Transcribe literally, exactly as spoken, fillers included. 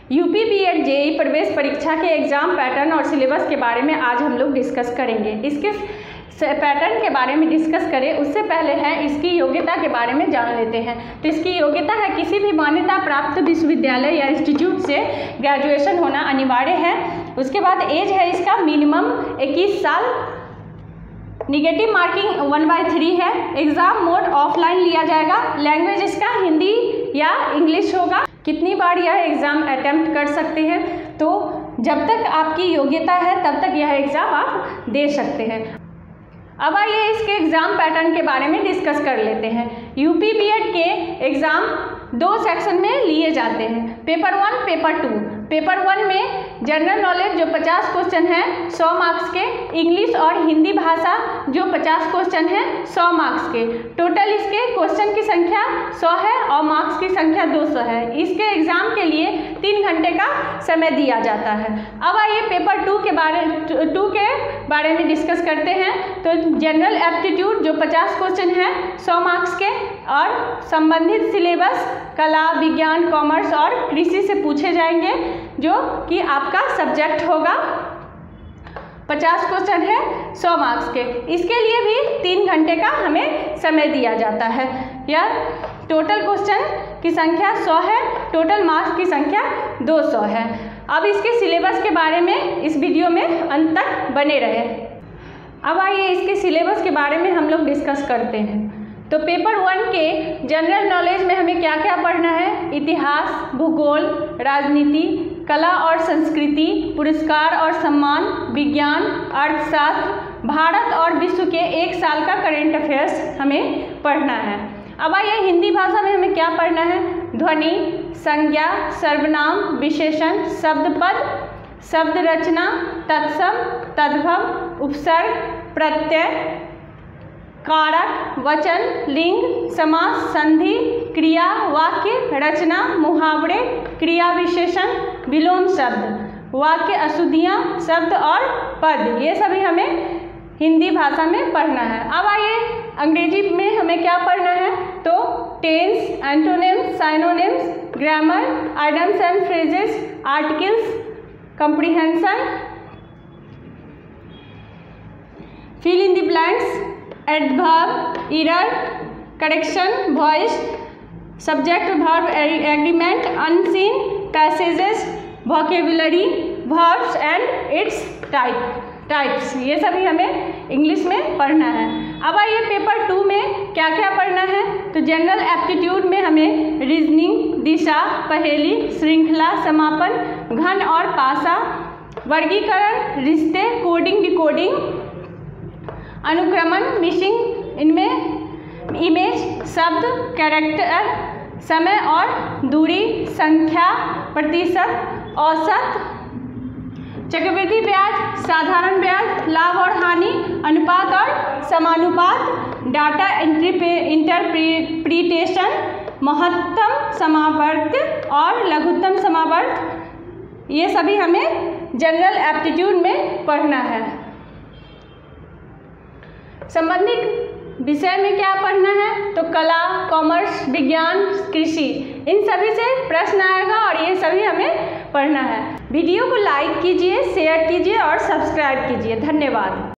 UP BEd JEE प्रवेश परीक्षा के एग्ज़ाम पैटर्न और सिलेबस के बारे में आज हम लोग डिस्कस करेंगे। इसके पैटर्न के बारे में डिस्कस करें उससे पहले है इसकी योग्यता के बारे में जान लेते हैं। तो इसकी योग्यता है किसी भी मान्यता प्राप्त विश्वविद्यालय या इंस्टीट्यूट से ग्रेजुएशन होना अनिवार्य है। उसके बाद एज है इसका मिनिमम इक्कीस साल। Negative marking one by three है। एग्ज़ाम मोड ऑफलाइन लिया जाएगा। लैंग्वेज इसका हिंदी या इंग्लिश होगा। कितनी बार यह एग्ज़ाम अटेम्प्ट कर सकते हैं, तो जब तक आपकी योग्यता है तब तक यह एग्ज़ाम आप दे सकते हैं। अब आइए इसके एग्ज़ाम पैटर्न के बारे में डिस्कस कर लेते हैं। यूपी बीएड के एग्ज़ाम दो सेक्शन में लिए जाते हैं, paper one paper two. Paper one में जनरल नॉलेज जो पचास क्वेश्चन है सौ मार्क्स के, इंग्लिश और हिंदी भाषा जो पचास क्वेश्चन है सौ मार्क्स के। टोटल इसके क्वेश्चन की संख्या सौ है और मार्क्स की संख्या दो सौ है। इसके एग्ज़ाम के लिए तीन घंटे का समय दिया जाता है। अब आइए पेपर टू के बारे टू के बारे में डिस्कस करते हैं। तो जनरल एप्टीट्यूड जो पचास क्वेश्चन है सौ मार्क्स के और संबंधित सिलेबस कला, विज्ञान, कॉमर्स और कृषि से पूछे जाएंगे, जो कि आपका सब्जेक्ट होगा। पचास क्वेश्चन है सौ मार्क्स के। इसके लिए भी तीन घंटे का हमें समय दिया जाता है। यह टोटल क्वेश्चन की संख्या सौ है, टोटल मार्क्स की संख्या दो सौ है। अब इसके सिलेबस के बारे में इस वीडियो में अंत तक बने रहे। अब आइए इसके सिलेबस के बारे में हम लोग डिस्कस करते हैं। तो पेपर वन के जनरल नॉलेज में हमें क्या क्या पढ़ना है? इतिहास, भूगोल, राजनीति, कला और संस्कृति, पुरस्कार और सम्मान, विज्ञान, अर्थशास्त्र, भारत और विश्व के एक साल का करेंट अफेयर्स हमें पढ़ना है। अब आइए हिंदी भाषा में हमें क्या पढ़ना है? ध्वनि, संज्ञा, सर्वनाम, विशेषण, शब्दपद, शब्द रचना, तत्सम, तद्भव, उपसर्ग, प्रत्यय, कारक, वचन, लिंग, समास, संधि, क्रिया, वाक्य रचना, मुहावरे, क्रिया विशेषण, विलोम शब्द, वाक्य अशुद्धियाँ, शब्द और पद, ये सभी हमें हिंदी भाषा में पढ़ना है। अब आइए अंग्रेजी में हमें क्या पढ़ना है? तो tense, antonyms, synonyms, grammar, idioms and phrases, articles, comprehension, fill in the blanks, adverb, error, correction, voice, subject verb agreement, unseen, passages, vocabulary, verbs and its type types, ये सभी हमें इंग्लिश में पढ़ना है। अब आइए पेपर टू में क्या क्या पढ़ना है? तो जनरल एप्टीट्यूड में हमें रीजनिंग, दिशा, पहेली, श्रृंखला, समापन, घन और पासा, वर्गीकरण, रिश्ते, कोडिंग, डिकोडिंग, अनुक्रमण, मिसिंग, इनमें इमेज, शब्द, कैरेक्टर, समय और दूरी, संख्या, प्रतिशत, औसत, चक्रवृद्धि ब्याज, साधारण ब्याज, लाभ और हानि, अनुपात और समानुपात, डाटा इंटरप्रिटेशन, महत्तम समावर्त और लघुत्तम समावर्त, ये सभी हमें जनरल एप्टीट्यूड में पढ़ना है। संबंधित विषय में क्या पढ़ना है? तो कला, कॉमर्स, विज्ञान, कृषि, इन सभी से प्रश्न आएगा और ये सभी हमें पढ़ना है। वीडियो को लाइक कीजिए, शेयर कीजिए और सब्सक्राइब कीजिए। धन्यवाद।